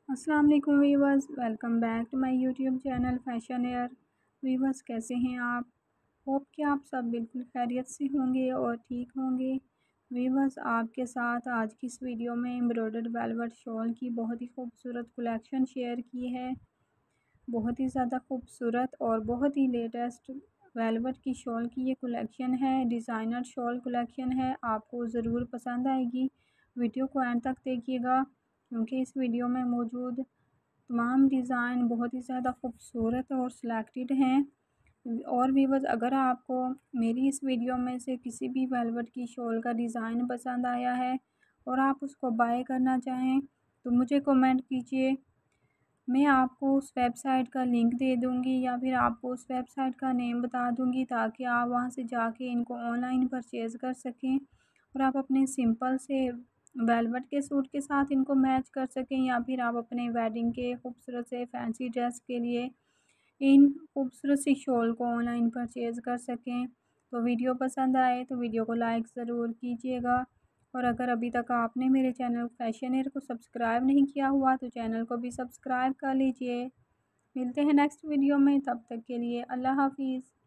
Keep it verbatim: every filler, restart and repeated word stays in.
अस्सलाम वालेकुम viewers, welcome back to my YouTube channel Fashion Air. Viewers, कैसे हैं आप? होप कि आप सब बिल्कुल खैरियत से होंगे और ठीक होंगे। वीवर्स, आपके साथ आज की इस वीडियो में एम्ब्रॉयडर्ड वेलवेट शॉल की बहुत ही खूबसूरत कलेक्शन शेयर की है। बहुत ही ज़्यादा खूबसूरत और बहुत ही लेटेस्ट वेलवेट की शॉल की ये कलेक्शन है। डिज़ाइनर शॉल कलेक्शन है, आपको ज़रूर पसंद आएगी। वीडियो को एंड तक देखिएगा क्योंकि इस वीडियो में मौजूद तमाम डिज़ाइन बहुत ही ज़्यादा खूबसूरत और सिलेक्टेड हैं। और व्यूअर्स, अगर आपको मेरी इस वीडियो में से किसी भी वेलवेट की शॉल का डिज़ाइन पसंद आया है और आप उसको बाय करना चाहें तो मुझे कमेंट कीजिए। मैं आपको उस वेबसाइट का लिंक दे दूँगी या फिर आपको उस वेबसाइट का नेम बता दूँगी ताकि आप वहाँ से जाके इनको ऑनलाइन परचेज़ कर सकें और आप अपने सिंपल से वेलवेट के सूट के साथ इनको मैच कर सकें, या फिर आप अपने वेडिंग के खूबसूरत से फैंसी ड्रेस के लिए इन खूबसूरत सी शॉल को ऑनलाइन परचेज़ कर सकें। तो वीडियो पसंद आए तो वीडियो को लाइक ज़रूर कीजिएगा, और अगर अभी तक आपने मेरे चैनल फैशन एयर को सब्सक्राइब नहीं किया हुआ तो चैनल को भी सब्सक्राइब कर लीजिए। मिलते हैं नेक्स्ट वीडियो में, तब तक के लिए अल्लाह हाफ़िज़।